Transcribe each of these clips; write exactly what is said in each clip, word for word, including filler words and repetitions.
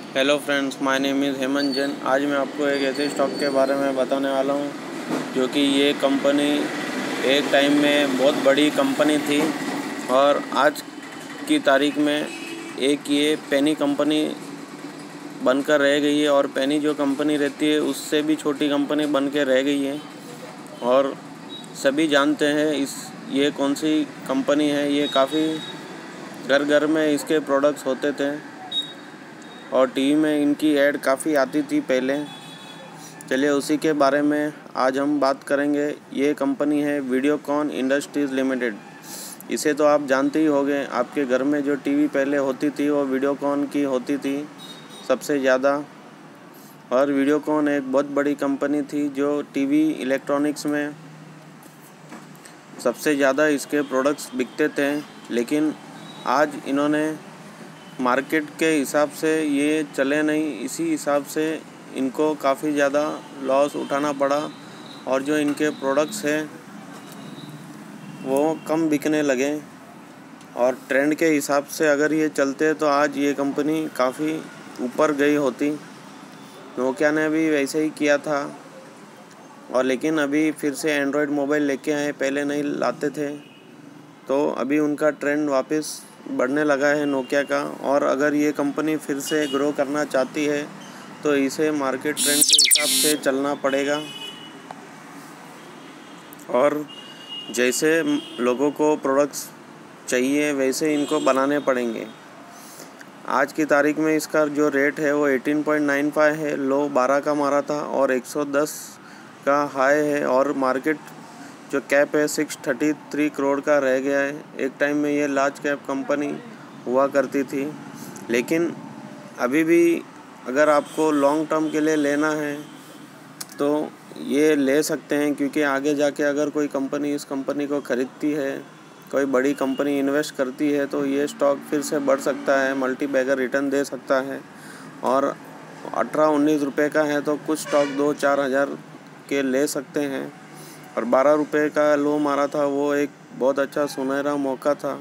Hello friends, my name is Hemant Jain. आज मैं आपको एक ऐसे स्टॉक के बारे में बताने वाला हूं जो कि ये कंपनी एक टाइम में बहुत बड़ी कंपनी थी और आज की तारीख में एक ये पेनी कंपनी बनकर रह गई है और पेनी जो कंपनी रहती है उससे भी छोटी कंपनी बन के रह गई है। और सभी जानते हैं इस ये कौन सी कंपनी है। ये काफ़ी घर घर में इसके प्रोडक्ट्स होते थे और टीवी में इनकी ऐड काफ़ी आती थी पहले। चलिए उसी के बारे में आज हम बात करेंगे। ये कंपनी है वीडियोकॉन इंडस्ट्रीज़ लिमिटेड। इसे तो आप जानते ही होंगे। आपके घर में जो टीवी पहले होती थी वो वीडियोकॉन की होती थी सबसे ज़्यादा। और वीडियोकॉन एक बहुत बड़ी कंपनी थी जो टीवी इलेक्ट्रॉनिक्स में सबसे ज़्यादा इसके प्रोडक्ट्स बिकते थे। लेकिन आज इन्होंने मार्केट के हिसाब से ये चले नहीं, इसी हिसाब से इनको काफ़ी ज़्यादा लॉस उठाना पड़ा और जो इनके प्रोडक्ट्स हैं वो कम बिकने लगे। और ट्रेंड के हिसाब से अगर ये चलते तो आज ये कंपनी काफ़ी ऊपर गई होती। नोकिया ने भी वैसे ही किया था और लेकिन अभी फिर से एंड्रॉयड मोबाइल लेके आए, पहले नहीं लाते थे, तो अभी उनका ट्रेंड वापस बढ़ने लगा है नोकिया का। और अगर ये कंपनी फिर से ग्रो करना चाहती है तो इसे मार्केट ट्रेंड के हिसाब से चलना पड़ेगा और जैसे लोगों को प्रोडक्ट्स चाहिए वैसे इनको बनाने पड़ेंगे। आज की तारीख में इसका जो रेट है वो अठारह पॉइंट नाइन फाइव है, लो बारह का मारा था और एक सौ दस का हाई है और मार्केट जो कैप है छह सौ तैंतीस करोड़ का रह गया है। एक टाइम में ये लार्ज कैप कंपनी हुआ करती थी, लेकिन अभी भी अगर आपको लॉन्ग टर्म के लिए लेना है तो ये ले सकते हैं, क्योंकि आगे जाके अगर कोई कंपनी इस कंपनी को ख़रीदती है, कोई बड़ी कंपनी इन्वेस्ट करती है तो ये स्टॉक फिर से बढ़ सकता है, मल्टी बैगर रिटर्न दे सकता है। और अठारह उन्नीस रुपये का है तो कुछ स्टॉक दो चार हज़ार के ले सकते हैं। और बारह रुपये का लो मारा था, वो एक बहुत अच्छा सुनहरा मौका था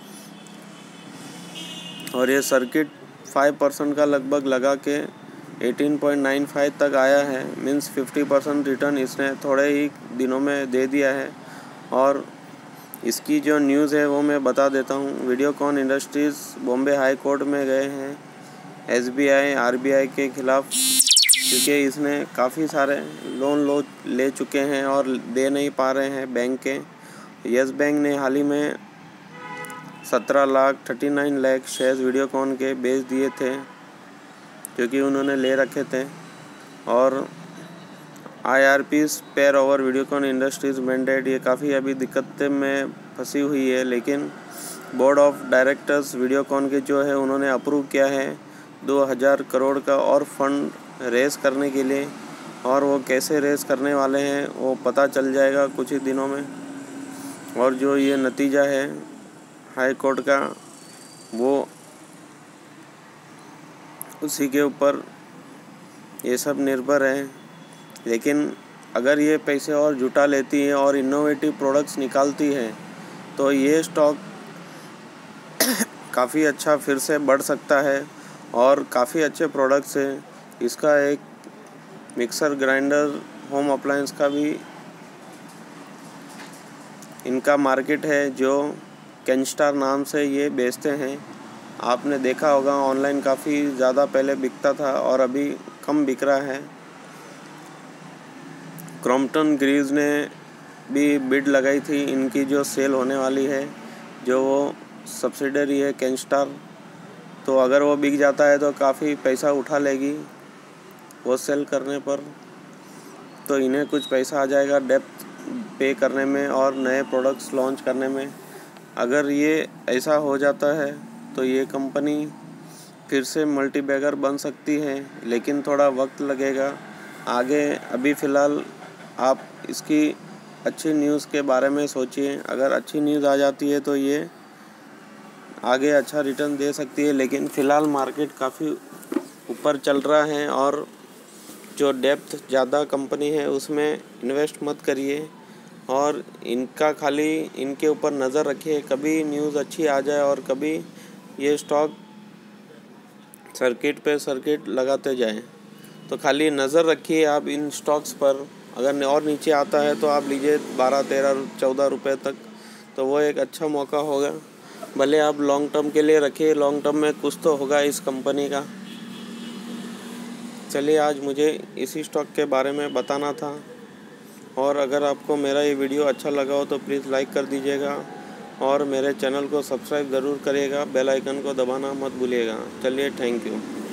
और ये सर्किट फाइव परसेंट का लगभग लगा के अठारह पॉइंट नाइन फाइव तक आया है। मीन्स फिफ्टी परसेंट रिटर्न इसने थोड़े ही दिनों में दे दिया है। और इसकी जो न्यूज़ है वो मैं बता देता हूँ। Videocon Industries Bombay High Court में गए हैं S B I R B I के ख़िलाफ़, क्योंकि इसने काफ़ी सारे लोन लो ले चुके हैं और दे नहीं पा रहे हैं बैंक के। यस बैंक ने हाल ही में सत्रह lakh thirty nine lakh shares Videocon के बेच दिए थे जो कि उन्होंने ले रखे थे। और I R P pair over Videocon Industries mandate ये काफ़ी अभी दिक्कत में फंसी हुई है, लेकिन बोर्ड ऑफ डायरेक्टर्स वीडियोकॉन के जो है उन्होंने अप्रूव किया है दो हज़ार करोड़ का और फंड रेस करने के लिए। और वो कैसे रेस करने वाले हैं वो पता चल जाएगा कुछ ही दिनों में। और जो ये नतीजा है हाई कोर्ट का वो उसी के ऊपर ये सब निर्भर है। लेकिन अगर ये पैसे और जुटा लेती है और इनोवेटिव प्रोडक्ट्स निकालती है तो ये स्टॉक काफ़ी अच्छा फिर से बढ़ सकता है और काफ़ी अच्छे प्रोडक्ट्स हैं। इसका एक मिक्सर ग्राइंडर होम अप्लायंस का भी इनका मार्केट है जो केंस्टार नाम से ये बेचते हैं। आपने देखा होगा ऑनलाइन काफ़ी ज़्यादा पहले बिकता था और अभी कम बिक रहा है। क्रॉम्पटन ग्रीव्स ने भी बिड लगाई थी इनकी जो सेल होने वाली है, जो वो सब्सिडरी है केंस्टार, तो अगर वो बिक जाता है तो काफ़ी पैसा उठा लेगी वो सेल करने पर। तो इन्हें कुछ पैसा आ जाएगा डेप्थ पे करने में और नए प्रोडक्ट्स लॉन्च करने में। अगर ये ऐसा हो जाता है तो ये कंपनी फिर से मल्टी बैगर बन सकती है, लेकिन थोड़ा वक्त लगेगा आगे। अभी फ़िलहाल आप इसकी अच्छी न्यूज़ के बारे में सोचिए। अगर अच्छी न्यूज़ आ जाती है तो ये आगे अच्छा रिटर्न दे सकती है, लेकिन फ़िलहाल मार्केट काफ़ी ऊपर चल रहा है और जो डेप्थ ज़्यादा कंपनी है उसमें इन्वेस्ट मत करिए और इनका खाली इनके ऊपर नज़र रखिए। कभी न्यूज़ अच्छी आ जाए और कभी ये स्टॉक सर्किट पे सर्किट लगाते जाएं। तो खाली नज़र रखिए आप इन स्टॉक्स पर, अगर और नीचे आता है तो आप लीजिए बारह तेरह चौदह रुपये तक, तो वो एक अच्छा मौका होगा। भले आप लॉन्ग टर्म के लिए रखिए, लॉन्ग टर्म में कुछ तो होगा इस कंपनी का। चलिए, आज मुझे इसी स्टॉक के बारे में बताना था, और अगर आपको मेरा ये वीडियो अच्छा लगा हो तो प्लीज़ लाइक कर दीजिएगा और मेरे चैनल को सब्सक्राइब ज़रूर करिएगा, बेल आइकन को दबाना मत भूलिएगा। चलिए, थैंक यू।